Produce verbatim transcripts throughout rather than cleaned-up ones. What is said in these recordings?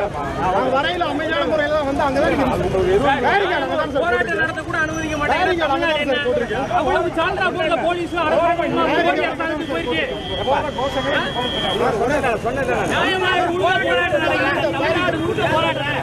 வரையில அமைதியான முறையில தான் வந்து அங்கதான் போராட்டம் நடத்த கூட அனுமதிக்க மாட்டாங்க. அவ்வளவு சான்றா போல போலீஸ் போயிருக்கு. நியாயமான போராட்டம் போராட்டம்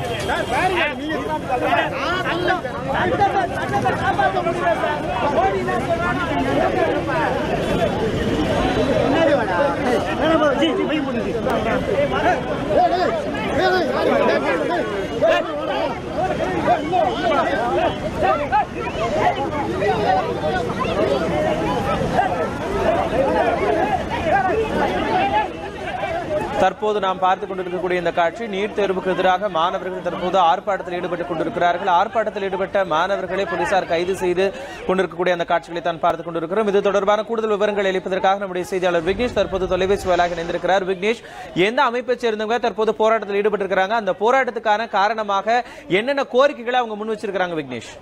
தற்போது நாம் பார்த்துக் கொண்டிருக்கக்கூடிய இந்த காட்சி நீட் தேர்வுக்கு எதிராக மாணவர்கள் தற்போது ஆர்ப்பாட்டத்தில் ஈடுபட்டுக் கொண்டிருக்கிறார்கள். ஆர்ப்பாட்டத்தில் ஈடுபட்ட மாணவர்களை போலீசார் கைது செய்து கொண்டிருக்கக்கூடிய அந்த காட்சிகளை தான் பார்த்துக் கொண்டிருக்கிறோம். இது தொடர்பான கூடுதல் விவரங்களை அளிப்பதற்காக நம்முடைய செய்தியாளர் விக்னேஷ் தற்போது தொலைபேசி வாயிலாக இணைந்திருக்கிறார். விக்னேஷ், எந்த அமைப்பை சேர்ந்தவங்க தற்போது போராட்டத்தில் ஈடுபட்டிருக்கிறாங்க? அந்த போராட்டத்துக்கான காரணமாக என்னென்ன கோரிக்கைகளை அவங்க முன் வச்சிருக்கிறாங்க? விக்னேஷ்,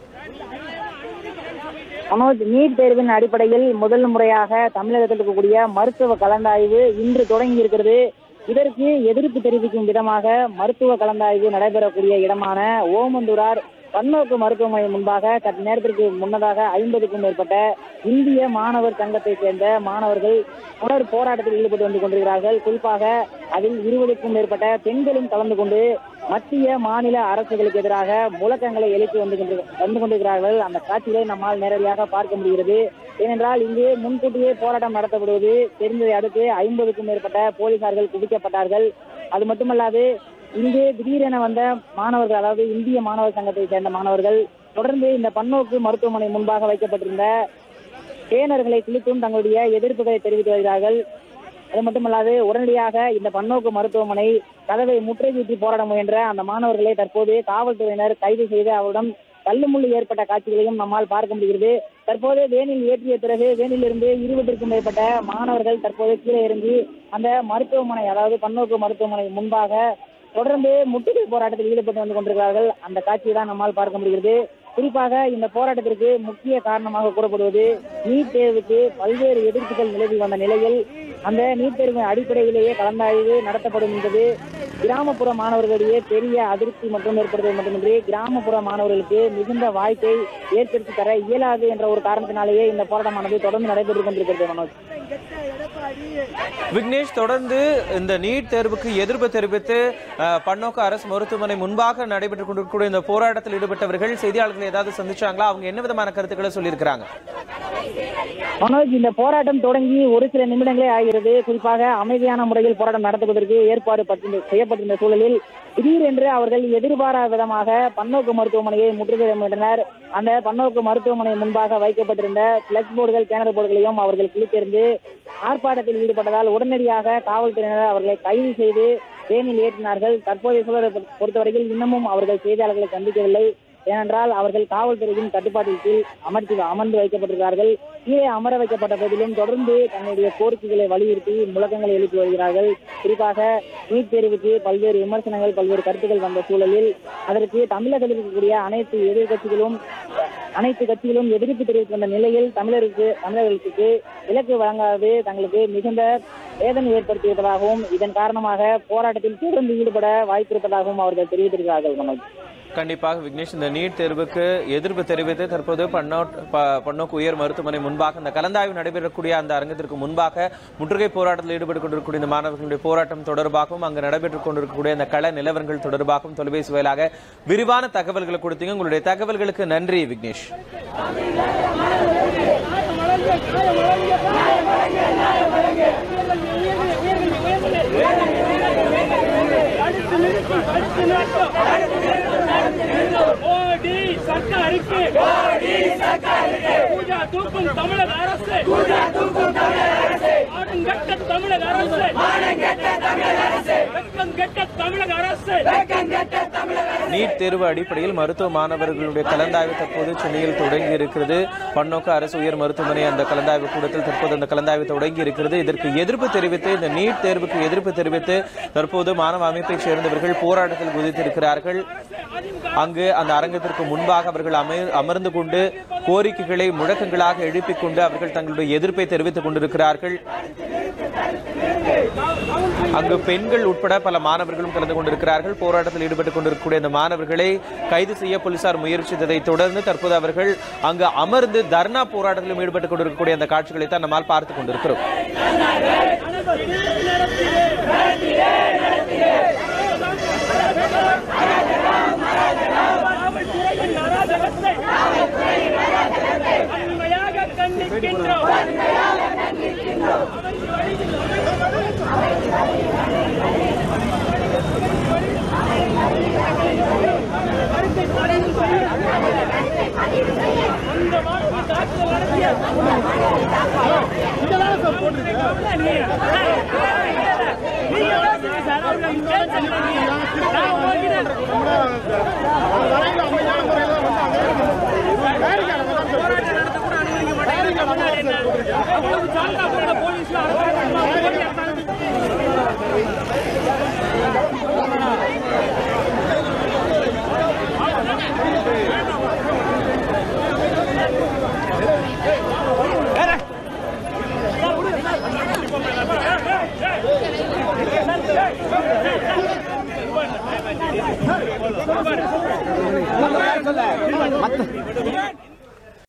மனோஜ், நீட் தேர்வின் அடிப்படையில் முதல் முறையாக தமிழகத்தில் இருக்கக்கூடிய மருத்துவ கலந்தாய்வு இன்று தொடங்கி இருக்கிறது. இதற்கு எதிர்ப்பு தெரிவிக்கும் விதமாக மருத்துவ கலந்தாய்வு நடைபெறக்கூடிய இடமான ஓமந்தூரார் பன்னோக்கு மருத்துவமனை முன்பாக சற்று நேரத்திற்கு முன்னதாக ஐம்பதுக்கும் மேற்பட்ட இந்திய மாணவர் சங்கத்தை சேர்ந்த மாணவர்கள் தொடர் போராட்டத்தில் ஈடுபட்டு வந்து கொண்டிருக்கிறார்கள். குறிப்பாக அதில் இருபதுக்கும் மேற்பட்ட பெண்களும் கலந்து கொண்டு மத்திய மாநில அரசுகளுக்கு எதிராக முழக்கங்களை எழுப்பி வந்து வந்து கொண்டிருக்கிறார்கள். அந்த காட்சிகளை நம்மால் நேரடியாக பார்க்க முடிகிறது. ஏனென்றால் இங்கு முன்கூட்டியே போராட்டம் நடத்தப்படுவது தெரிந்ததை அடுத்து ஐம்பதுக்கும் மேற்பட்ட போலீசார்கள் குவிக்கப்பட்டார்கள். அது மட்டுமல்லாது இங்கு திடீரென வந்த மாணவர்கள், அதாவது இந்திய மாணவர் சங்கத்தை சேர்ந்த மாணவர்கள் தொடர்ந்து இந்த பன்னோக்கு மருத்துவமனை முன்பாக வைக்கப்பட்டிருந்த பேனர்களை கிழித்தும் தங்களுடைய எதிர்ப்புகளை தெரிவித்து வருகிறார்கள். அது மட்டுமல்லாது உடனடியாக இந்த பன்னோக்கு மருத்துவமனை கதவை முற்றுகையிட்டு போராட முயன்ற அந்த மாணவர்களை தற்போது காவல்துறையினர் கைது செய்து அவரிடம் தள்ளுமுள்ளு ஏற்பட்ட காட்சிகளையும் நம்மால் பார்க்க முடிகிறது. தற்போது வேனில் ஏற்றிய பிறகு வேனிலிருந்து இருபத்திற்கும் மேற்பட்ட மாணவர்கள் தற்போது கீழே இறங்கி அந்த மருத்துவமனை, அதாவது பன்னோக்கு மருத்துவமனை முன்பாக தொடர்ந்து முற்றுகை போராட்டத்தில் ஈடுபட்டு வந்து கொண்டிருக்கிறார்கள். அந்த காட்சியை தான் நம்மால் பார்க்க முடிகிறது. குறிப்பாக இந்த போராட்டத்திற்கு முக்கிய காரணமாக கூறப்படுவது நீட் தேர்வுக்கு பல்வேறு எதிர்ப்புகள் நிலவி வந்த நிலையில் அந்த நீட் தேர்வு அடிப்படையிலேயே கலந்தாய்வு நடத்தப்படும் என்பது கிராமப்புற மாணவர்களிடையே பெரிய அதிருப்தி மற்றும் ஏற்படுத்துவது மட்டுமின்றி கிராமப்புற மாணவர்களுக்கு மிகுந்த வாய்ப்பை ஏற்படுத்தி தர இயலாது என்ற ஒரு காரணத்தினாலேயே இந்த போராட்டமானது தொடர்ந்து நடைபெற்றுக் கொண்டிருக்கிறது. மனோஜ், விக்னேஷ், தொடர்ந்து இந்த நீட் தேர்வுக்கு எதிர்ப்பு தெரிவித்து பன்னோக்கு அரசு மருத்துவமனை முன்பாக நடைபெற்றுக் கொண்டிருக்கக்கூடிய இந்த போராட்டத்தில் ஈடுபட்டவர்கள் செய்தியாளர்களை ஏதாவது சந்திச்சாங்களா? அவங்க என்ன விதமான கருத்துக்களை சொல்லியிருக்கிறாங்க? மனோஜ், இந்த போராட்டம் தொடங்கி ஒரு சில நிமிடங்களே ஆகிறது. குறிப்பாக அமைதியான முறையில் போராட்டம் நடத்துவதற்கு ஏற்பாடு செய்யப்பட்டிருந்த சூழலில் திடீரென்று அவர்கள் எதிர்பாராத விதமாக பன்னோக்கு மருத்துவமனையை முற்றுகையிட்டனர். அந்த பன்னோக்கு மருத்துவமனை முன்பாக வைக்கப்பட்டிருந்த பிளக்ஸ் போர்டுகள், பேனர் போர்டுகளையும் அவர்கள் கிழித்தெறிந்து ஆர்ப்பாட்டத்தில் ஈடுபட்டதால் உடனடியாக காவல்துறையினர் அவர்களை கைது செய்து வேனில் ஏற்றினார்கள். தற்போதைய சூழலை பொறுத்தவரையில் இன்னமும் அவர்கள் செய்தியாளர்களை சந்திக்கவில்லை. ஏனென்றால் அவர்கள் காவல்துறையின் கட்டுப்பாட்டின் கீழ் அமர்த்தி அமர்ந்து வைக்கப்பட்டிருக்கிறார்கள். கீழே அமர வைக்கப்பட்ட போதிலும் தொடர்ந்து தன்னுடைய கோரிக்கைகளை வலியுறுத்தி முழக்கங்களை எழுப்பி வருகிறார்கள். குறிப்பாக நீட் தேர்வுக்கு பல்வேறு விமர்சனங்கள், பல்வேறு கருத்துக்கள் வந்த சூழலில் அதற்கு தமிழகத்தில் இருக்கக்கூடிய அனைத்து எதிர்கட்சிகளும் அனைத்து கட்சிகளும் எதிர்ப்பு தெரிவித்து வந்த நிலையில் தமிழருக்கு தமிழர்களுக்கு இலக்கு வழங்காது தங்களுக்கு மிகுந்த வேதனை ஏற்படுத்தியிருப்பதாகவும் இதன் காரணமாக போராட்டத்தில் தொடர்ந்து ஈடுபட வாய்ப்பிருப்பதாகவும் அவர்கள் தெரிவித்திருக்கிறார்கள். மனோஜ், கண்டிப்பாக விக்னேஷ், இந்த நீட் தேர்வுக்கு எதிர்ப்பு தெரிவித்து தற்போது பன்னோக்கு உயர் மருத்துவமனை முன்பாக இந்த கலந்தாய்வு நடைபெறக்கூடிய அந்த அரங்கத்திற்கு முன்பாக முற்றுகை போராட்டத்தில் ஈடுபட்டுக் கொண்டிருக்கக்கூடிய இந்த மாணவர்களுடைய போராட்டம் தொடர்பாகவும் அங்கு நடைபெற்றுக் கொண்டிருக்கக்கூடிய இந்த கள நிலவரங்கள் தொடர்பாகவும் தொலைபேசி வாயிலாக விரிவான தகவல்களை கொடுத்தீங்க. உங்களுடைய தகவல்களுக்கு நன்றி விக்னேஷ். மோடி சர்க்காருக்கு பூஜா தூக்கும் தமிழக அரசு, மானங்கெட்ட தமிழக அரசு, வெட்கங்கெட்ட தமிழக அரசு. நீட் தேர்வு அடிப்படையில் மருத்துவ மாணவர்களுடைய கலந்தாய்வு தற்போது சென்னையில் தொடங்கி இருக்கிறது. பன்னோக்கு அரசு உயர் மருத்துவமனை அந்த கலந்தாய்வு கூடத்தில் தற்போது அந்த கலந்தாய்வு தொடங்கி இருக்கிறது. இதற்கு எதிர்ப்பு தெரிவித்து, இந்த நீட் தேர்வுக்கு எதிர்ப்பு தெரிவித்து தற்போது மாணவ அமைப்பை சேர்ந்தவர்கள் போராட்டத்தில் குதித்திருக்கிறார்கள். அங்கு அந்த அரங்கத்திற்கு முன்பாக அவர்கள் அமர்ந்து கொண்டு கோரிக்கைகளை முழக்கங்களாக எழுப்பிக் கொண்டு அவர்கள் தங்களுடைய எதிர்ப்பை தெரிவித்துக் கொண்டிருக்கிறார்கள். அங்கு பெண்கள் உட்பட பல மாணவர்களும் கலந்து கொண்டிருக்கிறார்கள். போராட்டத்தில் ஈடுபட்டுக் கொண்டிருக்கக்கூடிய இந்த மாணவர்களை கைது செய்ய போலீசார் முயற்சித்ததை தொடர்ந்து தற்போது அவர்கள் அங்கு அமர்ந்து தர்ணா போராட்டத்திலும் ஈடுபட்டுக் கொண்டிருக்கக்கூடிய அந்த காட்சிகளை தான் நம்மால் பார்த்துக் கொண்டிருக்கிறோம். சொல்ல